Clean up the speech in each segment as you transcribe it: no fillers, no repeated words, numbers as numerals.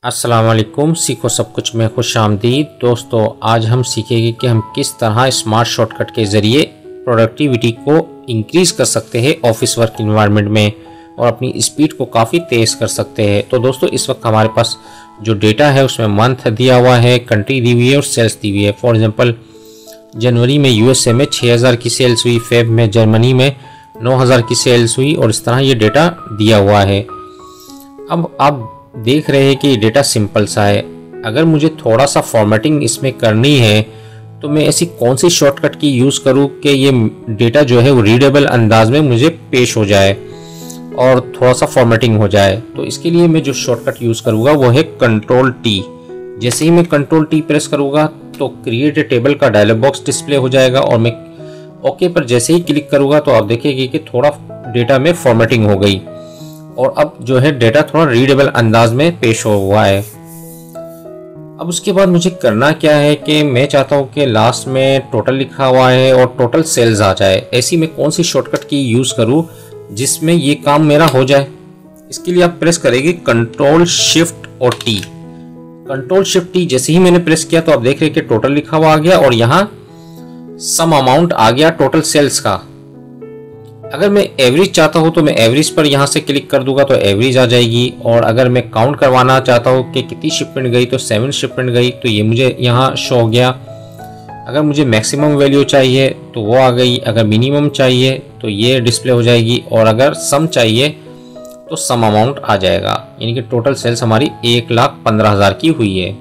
अस्सलाम वालेकुम, सीखो सब कुछ में खुश आमदीद। दोस्तों, आज हम सीखेंगे कि हम किस तरह स्मार्ट शॉर्टकट के ज़रिए प्रोडक्टिविटी को इंक्रीज़ कर सकते हैं ऑफिस वर्क इन्वायरमेंट में और अपनी स्पीड को काफ़ी तेज़ कर सकते हैं। तो दोस्तों, इस वक्त हमारे पास जो डेटा है उसमें मंथ दिया हुआ है, कंट्री दी हुई है और सेल्स दी हुई है। फॉर एग्ज़ाम्पल, जनवरी में यूएसए में 6000 की सेल्स हुई, फेब में जर्मनी में 9000 की सेल्स हुई और इस तरह ये डेटा दिया हुआ है। अब आप देख रहे हैं कि ये डेटा सिंपल सा है। अगर मुझे थोड़ा सा फॉर्मेटिंग इसमें करनी है तो मैं ऐसी कौन सी शॉर्टकट की यूज़ करूँ कि ये डेटा जो है वो रीडेबल अंदाज में मुझे पेश हो जाए और थोड़ा सा फॉर्मेटिंग हो जाए। तो इसके लिए मैं जो शॉर्टकट यूज़ करूँगा वो है कंट्रोल टी। जैसे ही मैं कंट्रोल टी प्रेस करूँगा तो क्रिएट ए टेबल का डायलॉग बॉक्स डिस्प्ले हो जाएगा और मैं ओके पर जैसे ही क्लिक करूँगा तो आप देखेंगे कि थोड़ा डेटा में फॉर्मेटिंग हो गई और अब जो है डेटा थोड़ा रीडेबल अंदाज में पेश हो हुआ है। अब उसके बाद मुझे करना क्या है कि मैं चाहता हूँ कि लास्ट में टोटल लिखा हुआ है और टोटल सेल्स आ जाए। ऐसी मैं कौन सी शॉर्टकट की यूज़ करूँ जिसमें ये काम मेरा हो जाए। इसके लिए आप प्रेस करेंगे कंट्रोल शिफ्ट और टी। कंट्रोल शिफ्ट टी जैसे ही मैंने प्रेस किया तो आप देख रहे हैं कि टोटल लिखा हुआ आ गया और यहाँ सम अमाउंट आ गया टोटल सेल्स का। अगर मैं एवरेज चाहता हूँ तो मैं एवरेज पर यहाँ से क्लिक कर दूंगा तो एवरेज आ जाएगी। और अगर मैं काउंट करवाना चाहता हूँ कि कितनी शिपमेंट गई तो 7 शिपमेंट गई तो ये मुझे यहाँ शो हो गया। अगर मुझे मैक्सिमम वैल्यू चाहिए तो वो आ गई, अगर मिनिमम चाहिए तो ये डिस्प्ले हो जाएगी और अगर सम चाहिए तो सम अमाउंट आ जाएगा। यानी कि टोटल सेल्स हमारी 1,15,000 की हुई है।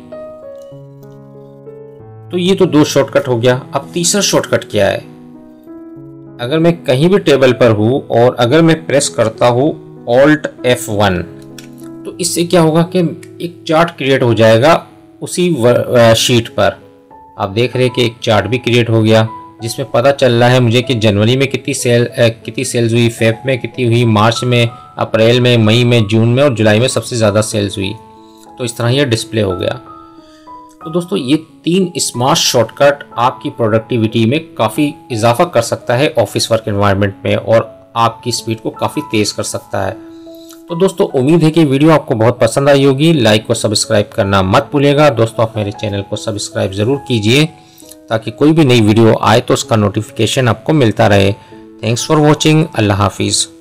तो ये तो 2 शॉर्टकट हो गया। अब तीसरा शॉर्टकट क्या है? अगर मैं कहीं भी टेबल पर हूँ और अगर मैं प्रेस करता हूँ Alt F1 तो इससे क्या होगा कि एक चार्ट क्रिएट हो जाएगा उसी शीट पर। आप देख रहे हैं कि एक चार्ट भी क्रिएट हो गया जिसमें पता चल रहा है मुझे कि जनवरी में कितनी सेल्स हुई, फेब में कितनी हुई, मार्च में, अप्रैल में, मई में, जून में और जुलाई में सबसे ज़्यादा सेल्स हुई। तो इस तरह यह डिस्प्ले हो गया। तो दोस्तों, ये 3 स्मार्ट शॉर्टकट आपकी प्रोडक्टिविटी में काफ़ी इजाफा कर सकता है ऑफिस वर्क एनवायरनमेंट में और आपकी स्पीड को काफ़ी तेज़ कर सकता है। तो दोस्तों, उम्मीद है कि वीडियो आपको बहुत पसंद आई होगी। लाइक और सब्सक्राइब करना मत भूलिएगा। दोस्तों, आप मेरे चैनल को सब्सक्राइब ज़रूर कीजिए ताकि कोई भी नई वीडियो आए तो उसका नोटिफिकेशन आपको मिलता रहे। Thanks for watching. अल्लाह हाफिज़।